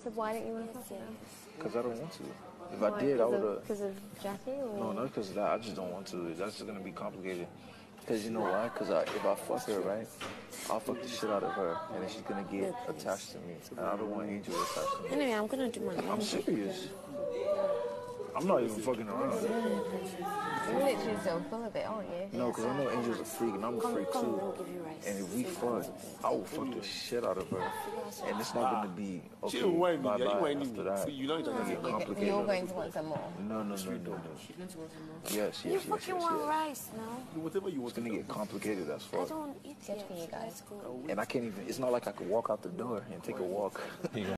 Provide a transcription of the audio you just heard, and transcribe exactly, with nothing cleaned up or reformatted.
So why don't you want to fuck her? Because I don't want to. If Why? I did, I would have... Because of Jackie? Or? No, not because of that. I just don't want to. That's just going to be complicated. Because you know why? Because I, if I fuck her, right, I'll fuck the shit out of her, and then she's going to get attached to me. And I don't want Angel attached to me. Anyway, I'm going to do my own. I'm serious. I'm not even fucking around. You're literally so full of it, aren't you? No, because I know Angel's a freak, and I'm a freak come, too. I'll give you rice. And if we fuck, I will fuck the shit out of her. And it's not going to be, okay, She won't bye-bye you ain't after that. You know it's going to get complicated. You're going to want some more? No, no, no, no, no. Yes, yes, You yes, fucking yes, want yes. rice now? Whatever you want. It's going to get complicated as fuck. I don't eat it. Good for you guys. And I can't even, it's not like I could walk out the door and take a walk.